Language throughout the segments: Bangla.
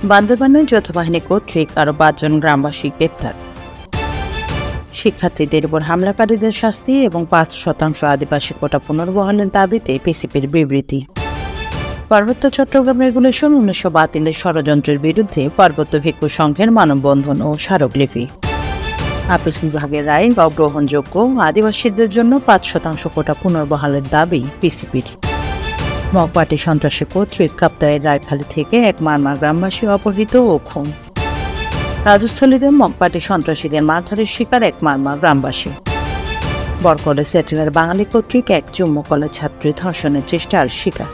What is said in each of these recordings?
বান্দরবানে যৌথ বাহিনী কর্তৃক আরো 5 জন গ্রামবাসী গ্রেপ্তার। শিক্ষার্থীদের উপর হামলাকারীদের শাস্তি এবং 5% আদিবাসী কোটা পুনর্বহালের দাবিতে পিসিপির বিবৃতি। পার্বত্য চট্টগ্রাম রেগুলেশন 1900 বাতিলের ষড়যন্ত্রের বিরুদ্ধে পার্বত্য ভিক্ষু সংঘের মানববন্ধন ও স্মারকলিপি। আপিল বিভাগের রায় অগ্রহণযোগ্য, আদিবাসীদের জন্য 5% কোটা পুনর্বহালের দাবি পিসিপির। মগবাটি সন্ত্রাসী কর্তৃক কাপ্তাইয়ের রায়খালী থেকে এক মারমা গ্রামবাসী অপহৃত ও খুন। রাজস্থলীতে মগবাটি সন্ত্রাসীদের মারধরের শিকার এক মারমা গ্রামবাসী। বরকলে সেটেলার বাঙালি কর্তৃক এক জম্মু কলেজ ছাত্রী ধর্ষণের চেষ্টার শিকার।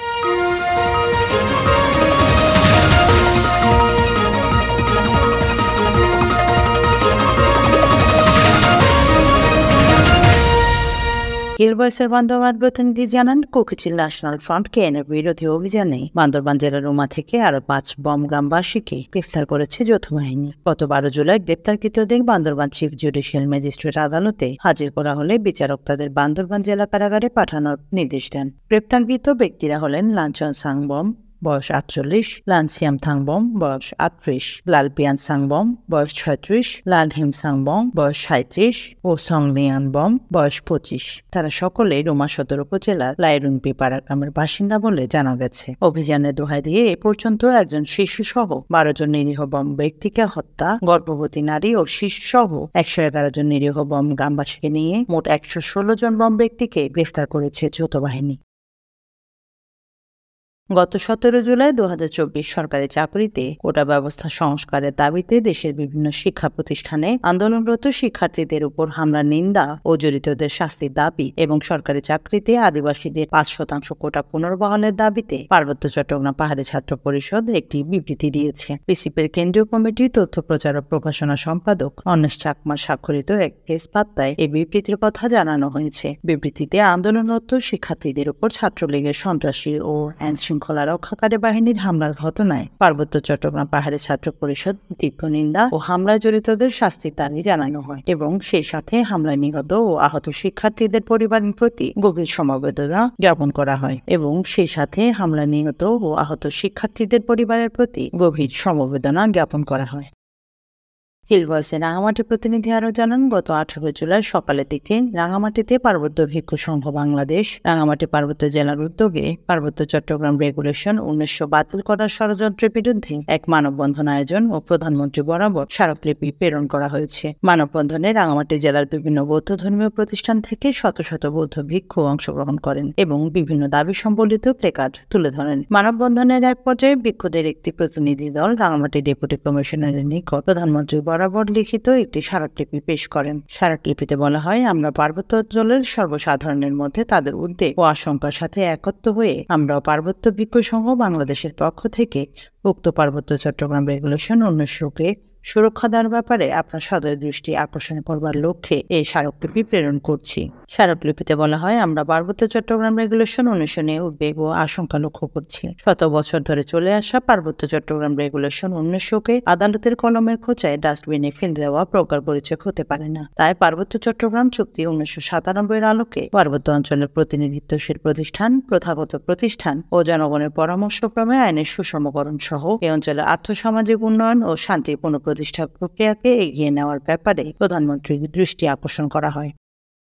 হিল ভয়েসের বান্দরবান প্রতিনিধি জানান, কোকিচিল ন্যাশনাল ফ্রন্ট কেএনএর বিরোধী অভিযানে বান্দরবান জেলার রুমা থেকে আরো 5 বম গ্রামবাসীকে গ্রেফতার করেছে যৌথ বাহিনী। গত 12 জুলাই গ্রেপ্তারকৃতদের বান্দরবান চিফ জুডিশিয়াল ম্যাজিস্ট্রেট আদালতে হাজির করা হলে বিচারক তাদের বান্দরবান জেলা কারাগারে পাঠানোর নির্দেশ দেন। গ্রেপ্তারকৃত ব্যক্তিরা হলেন লাঞ্চন সাংবম, বয়স 48, লানসিয়াম থাংবম, বয়স 38, লালপিয়ান সাংবম, বয়স 36, লালহিম সাংবম, বয়স 37 ও সংলিয়ান বম, বয়স 25। তারা সকলে রুমা সদর উপজেলার লাইরুনপি পাড়া গ্রামের বাসিন্দা বলে জানা গেছে। অভিযানের দোহাই দিয়ে এ পর্যন্ত একজন শিশু সহ 12 জন নিরীহ বম ব্যক্তিকে হত্যা, গর্ভবতী নারী ও শিশু সহ 111 জন নিরীহ বম গ্রামবাসীকে নিয়ে মোট 116 জন বম ব্যক্তিকে গ্রেফতার করেছে যৌথ বাহিনী। গত 17 জুলাই 2024 সরকারি চাকরিতে কোটা ব্যবস্থা সংস্কারের দাবিতে দেশের বিভিন্ন শিক্ষা প্রতিষ্ঠানে আন্দোলনরত শিক্ষার্থীদের উপর হামলার নিন্দা ও জড়িতদের শাস্তির দাবি এবং সরকারি চাকরিতে আদিবাসীদের 5% কোটা পুনর্বহালের দাবিতে পার্বত্য চট্টগ্রাম পাহাড়ি ছাত্র পরিষদ একটি বিবৃতি দিয়েছে। পিসিপির কেন্দ্রীয় কমিটি তথ্য প্রচার ও প্রকাশনা সম্পাদক অন্বেষ চাকমার স্বাক্ষরিত এক প্রেস বার্তায় এই বিবৃতির কথা জানানো হয়েছে। বিবৃতিতে আন্দোলনরত শিক্ষার্থীদের উপর ছাত্রলীগের সন্ত্রাসী ও শৃঙ্খলা রক্ষাকারী বাহিনীর হামলার ঘটনায় পার্বত্য চট্টগ্রাম পাহাড়ি ছাত্র পরিষদ তীব্র নিন্দা ও হামলায় জড়িতদের শাস্তির দাবি জানানো হয় এবং সেই সাথে হামলায় নিহত ও আহত শিক্ষার্থীদের পরিবারের প্রতি গভীর সমবেদনা জ্ঞাপন করা হয় এবং সেই সাথে হামলায় নিহত ও আহত শিক্ষার্থীদের পরিবারের প্রতি গভীর সমবেদনা জ্ঞাপন করা হয়। হিল ভয়েসের রাঙামাটি প্রতিনিধি আরও জানান, গত 18 জুলাই সকালের দিকে রাঙামাটিতে পার্বত্য ভিক্ষু সংঘ বাংলাদেশ রাঙামাটি পার্বত্য জেলার উদ্যোগে পার্বত্য চট্টগ্রাম রেগুলেশন 1900 বাতিল করার ষড়যন্ত্রের বিরুদ্ধে এক মানববন্ধন আয়োজন ও প্রধানমন্ত্রী বরাবর স্মারকলিপি প্রেরণ করা হয়েছে। মানববন্ধনে রাঙামাটি জেলার বিভিন্ন বৌদ্ধ ধর্মীয় প্রতিষ্ঠান থেকে শত শত বৌদ্ধ ভিক্ষু অংশগ্রহণ করেন এবং বিভিন্ন দাবি সম্বলিত প্লেকার্ড তুলে ধরেন। মানববন্ধনের এক পর্যায়ে ভিক্ষুদের একটি প্রতিনিধি দল রাঙামাটি ডেপুটি কমিশনারের নিকট প্রধানমন্ত্রী বরাবর লিখিত একটি স্মারকলিপি পেশ করেন। স্মারকলিপিতে বলা হয়, আমরা পার্বত্য অঞ্চলের সর্বসাধারণের মধ্যে তাদের উদ্বেগ ও আশঙ্কার সাথে একত্র হয়ে আমরা পার্বত্য ভিক্ষু সংঘ বাংলাদেশের পক্ষ থেকে উক্ত পার্বত্য চট্টগ্রাম রেগুলেশন 1900-কে সুরক্ষা দেওয়ার ব্যাপারে আপনার সদয় দৃষ্টি আকর্ষণ করবার লক্ষ্যে এই স্মারকলিপি প্রেরণ করছি। স্মারকলিপিতে বলা হয়, আমরা পার্বত্য চট্টগ্রাম রেগুলেশন 1900 নিয়ে উদ্বেগ ও আশঙ্কা লক্ষ্য করছি। শত বছর ধরে চলে আসা পার্বত্য চট্টগ্রাম রেগুলেশন 1900-কে আদালতের কলমের খোঁচায় ডাস্টবিনে ফেলে দেওয়া প্রকার পরিচয় হতে পারে না। তাই পার্বত্য চট্টগ্রাম চুক্তি 1997-এর আলোকে পার্বত্য অঞ্চলের প্রতিনিধিত্বশীল প্রতিষ্ঠান, প্রথাগত প্রতিষ্ঠান ও জনগণের পরামর্শক্রমে আইনের সুষমকরণ সহ এই অঞ্চলের আর্থসামাজিক উন্নয়ন ও শান্তিপূর্ণ প্রতিষ্ঠা প্রক্রিয়াকে এগিয়ে নেওয়ার ব্যাপারে প্রধানমন্ত্রীর দৃষ্টি আকর্ষণ করা হয়।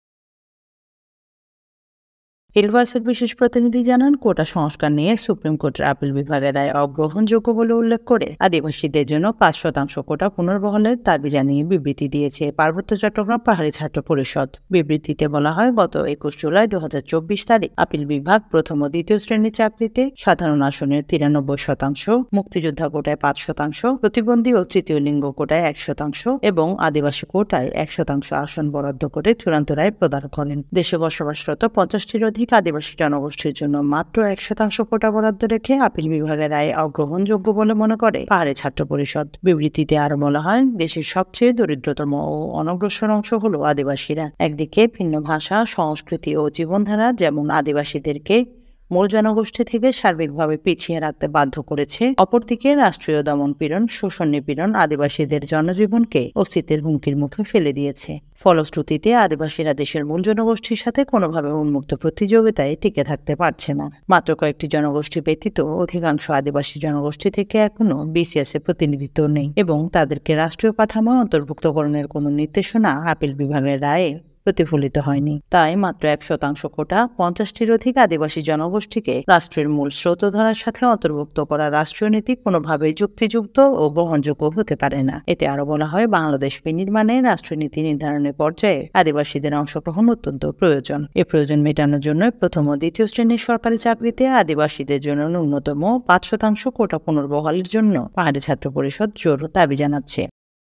হিল ভয়েসের বিশেষ প্রতিনিধি জানান, কোটা সংস্কার নিয়ে সুপ্রিম কোর্টের আপিল বিভাগের রায় অগ্রহণযোগ্য বলে উল্লেখ করে আদিবাসীদের জন্য 5% কোটা পুনর্বহালের দাবি জানিয়ে বিবৃতি দিয়েছে পার্বত্য চট্টগ্রাম পাহাড়ি ছাত্র পরিষদ। বিবৃতিতে বলা হয়, গত 21 জুলাই 2024 তারিখ আপিল বিভাগ প্রথম ও দ্বিতীয় শ্রেণীর চাকরিতে সাধারণ আসনের 93%, মুক্তিযোদ্ধা কোটায় 5%, প্রতিবন্ধী ও তৃতীয় লিঙ্গ কোটায় 1% এবং আদিবাসী কোটায় 1% আসন বরাদ্দ করে চূড়ান্ত রায় প্রদান করেন। দেশে বসবাসরত 50-টির অধিক আদিবাসী জনগোষ্ঠীর জন্য মাত্র 1% কোটা বরাদ্দ রেখে আপিল বিভাগের রায় অগ্রহণযোগ্য বলে মনে করে পাহাড়ি ছাত্র পরিষদ। বিবৃতিতে আরো বলা হয়, দেশের সবচেয়ে দরিদ্রতম ও অনগ্রসর অংশ হলো আদিবাসীরা। একদিকে ভিন্ন ভাষা, সংস্কৃতি ও জীবনধারা যেমন আদিবাসীদেরকে মূল জনগোষ্ঠী থেকে সার্বিকভাবে পিছিয়ে রাখতে বাধ্য করেছে। অপরদিকে রাষ্ট্রীয় দমনপীড়ন, শোষণ, নিপীড়ন আদিবাসীদের জনজীবনকে অস্তিত্বের হুমকির মুখে ফেলে দিয়েছে। ফলশ্রুতিতে আদিবাসীরা দেশের মূল জনগোষ্ঠীর সাথে কোনোভাবে উন্মুক্ত প্রতিযোগিতায় টিকে থাকতে পারছে না। মাত্র কয়েকটি জনগোষ্ঠী ব্যতীত অধিকাংশ আদিবাসী জনগোষ্ঠী থেকে এখনো বিসিএস এ প্রতিনিধিত্ব নেই এবং তাদেরকে রাষ্ট্রীয় কাঠামোয় অন্তর্ভুক্তকরণের কোনো নির্দেশনা আপিল বিভাগের রায়ে প্রতিফলিত হয়নি। তাই মাত্র 1% কোটা 50টির অধিক আদিবাসী জনগোষ্ঠীকে রাষ্ট্রের মূল স্রোতধারার সাথে অন্তর্ভুক্ত করা রাষ্ট্রীয় নীতি কোনোভাবেই যুক্তিযুক্ত ও গ্রহণযোগ্য হতে পারে না। এতে আরো বলা হয়, বাংলাদেশ বিনির্মাণে রাষ্ট্রীয় নীতি নির্ধারণের পর্যায়ে আদিবাসীদের অংশগ্রহণ অত্যন্ত প্রয়োজন। এ প্রয়োজন মেটানোর জন্য প্রথম ও দ্বিতীয় শ্রেণীর সরকারি চাকরিতে আদিবাসীদের জন্য ন্যূনতম 5% কোটা পুনর্বহালের জন্য পাহাড়ি ছাত্র পরিষদ জোর দাবি জানাচ্ছে।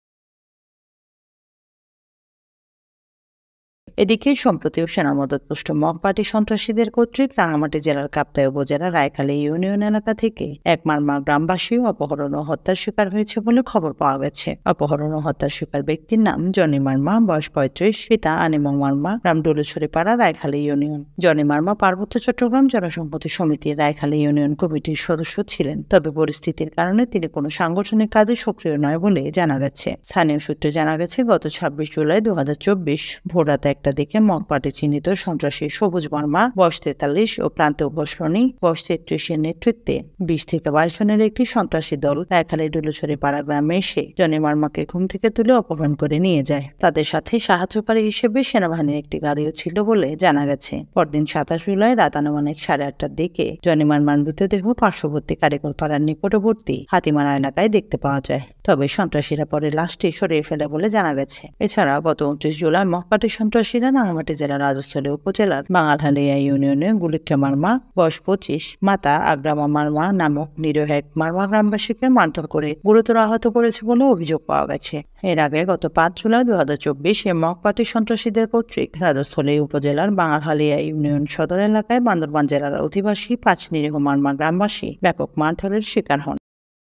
এদিকে সম্প্রতি সেনা মদতপুষ্ট মগবাটি সন্ত্রাসীদের কর্তৃক রাঙামাটি জেলার কাপ্তাই উপজেলার রায়খালী ইউনিয়ন এলাকা থেকে এক মারমা গ্রামবাসী অপহরণ ও হত্যার শিকার হয়েছে বলে খবর পাওয়া গেছে। অপহরণ ও হত্যার শিকার ব্যক্তির নাম জনি মারমা, বয়স 35, পিতা আনিমং মারমা, গ্রাম ডলুছড়িপাড়া, রায়খালী ইউনিয়ন। জনি মারমা পার্বত্য চট্টগ্রাম জনসংহতি সমিতির রায়খালী ইউনিয়ন কমিটির সদস্য ছিলেন, তবে পরিস্থিতির কারণে তিনি কোনো সাংগঠনিক কাজে সক্রিয় নয় বলে জানা গেছে। স্থানীয় সূত্রে জানা গেছে, গত 26 জুলাই 2024 ভোররাতে দেখে মগবাটি চিহ্নিত সন্ত্রাসী সবুজ মারমা, বয়স 43 ও প্রান্ত উপসরণী বয়স 33 এর নেতৃত্বে 20 থেকে 22 জনের একটি সন্ত্রাসী দল রায়খালী ডলুছড়িপাড়া গ্রামে এসে জনি মারমাকে ঘুম থেকে তুলে অপহরণ করে নিয়ে যায়। তাদের সাথে সাহায্যকারী হিসেবে সেনাবাহিনীর একটি গাড়িও ছিল বলে জানা গেছে। পরদিন 27 জুলাই রাত আনুমানিক 8:30টার দিকে জনি মারমার মৃতদেহ পার্শ্ববর্তী কারিগর পাড়ার নিকটবর্তী হাতিমারা এলাকায় দেখতে পাওয়া যায়। তবে সন্ত্রাসীরা পরে লাশটি সরিয়ে ফেলে বলে জানা গেছে। এছাড়া গত 29 জুলাই মগবাটি সন্ত্রাসীরা রাঙামাটি জেলার রাজস্থলী উপজেলার বাঙালহালিয়া ইউনিয়নে গুলিক্ষা মারমা, বয়স 25, মাতা আগ্রামা মারমা নামক নিরীহ এক মারমা গ্রামবাসীকে মারধর করে গুরুতর আহত করেছে বলে অভিযোগ পাওয়া গেছে। এর আগে গত 5 জুলাই 2024 এ মগবাটি সন্ত্রাসীদের কর্তৃক রাজস্থলী উপজেলার বাঙালহালিয়া ইউনিয়ন সদর এলাকায় বান্দরবান জেলার অধিবাসী 5 নিরীহ মারমা গ্রামবাসী ব্যাপক মারধরের শিকার হন।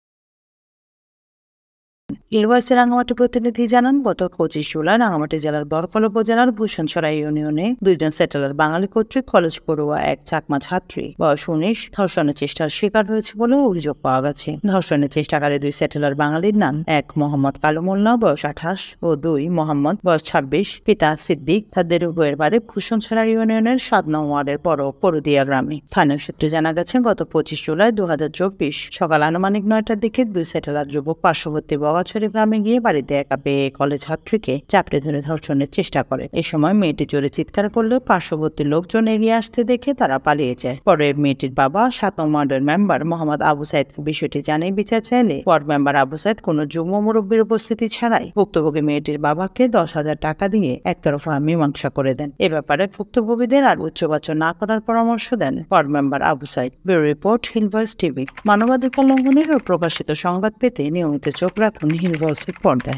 ইউনিভার্সিটি রাঙামাটি প্রতিনিধি জানান, গত 25 জুলাই রাঙামাটি জেলার বরকল উপজেলার ভূষণছড়া ইউনিয়নে 2 সেটেলার বাঙালি কর্তৃক কলেজ পড়ুয়া এক চাকমা ছাত্রী বয়স 19 ধর্ষণের চেষ্টার শিকার হয়েছে বলে অভিযোগ পাওয়া গেছে। ধর্ষণের চেষ্টাকারী 2 সেটেলার বাঙালির নাম 1 মোহাম্মদ কালু মোল্লা, বয়স 28 ও 2 মোহাম্মদ, বয়স 26, পিতা সিদ্দিক। তাদের উভয়ের বাড়ি ভূষণছড়া ইউনিয়নের 7 নং ওয়ার্ডের পরদিয়া গ্রামে। স্থানীয় সূত্রে জানা গেছে, গত 25 জুলাই 2024 সকাল আনুমানিক 9টার দিকে 2 সেটেলার যুবক পার্শ্ববর্তী গ্রামে গিয়ে বাড়িতে একা পেয়ে কলেজ ছাত্রীকে চাপড়ে ধরে ধর্ষণের চেষ্টা করে। এ সময় মেয়েটি জোরে চিৎকার করলে পার্শ্ববর্তী লোকজন এগিয়ে আসতে দেখে তারা পালিয়ে যায়। পরে মেয়েটির বাবা 7 নং ওয়ার্ডের মেম্বার মোহাম্মদ আবু সাইদকে বিষয়টি জানিয়ে বিচার চাইলে ওয়ার্ড মেম্বার আবু সাইদ কোনো যুগ্ম মুরব্বীর উপস্থিতি ছাড়াই ভুক্তভোগী মেয়েটির বাবাকে 10,000 টাকা দিয়ে একতরফা মীমাংসা করে দেন। এ ব্যাপারে ভুক্তভোগীদের আর উচ্চবাচ্য না করার পরামর্শ দেন ward member Abu Sayeed. Bureau report, Hill Voice TV. মানবাধিকার লঙ্ঘনের ও প্রকাশিত সংবাদ পেতে নিয়মিত চোখ রাখুন হিলভয়েসের পর্দায়।